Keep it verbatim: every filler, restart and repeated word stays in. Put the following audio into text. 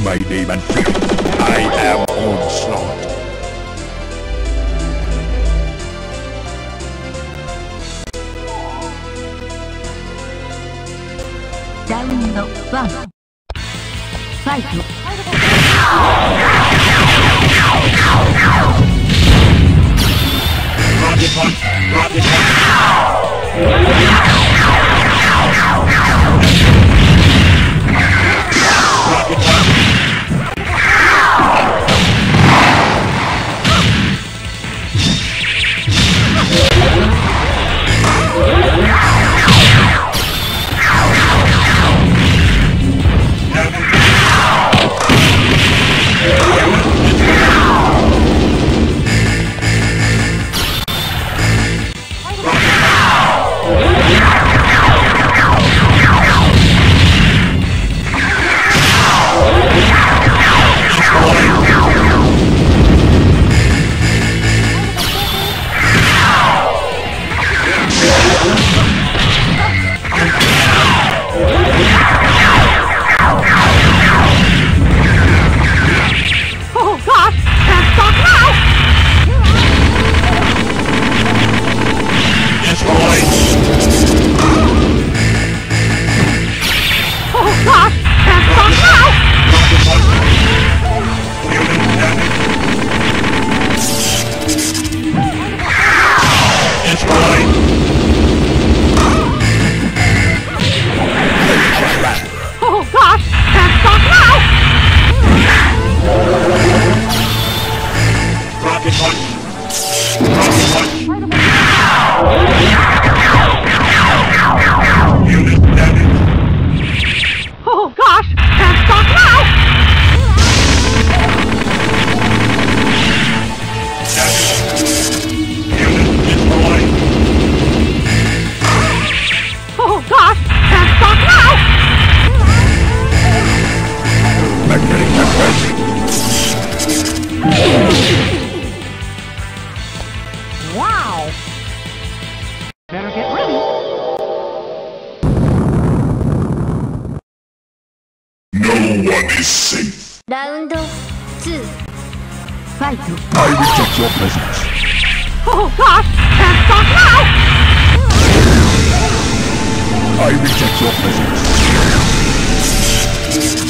my name and fame. I am Onslaught. Round one. Fight. Rocket punch! Rocket punch! Rocket punch! Round two. Fight. I reject your presence. Oh gosh! Can't stop now! I reject your presence.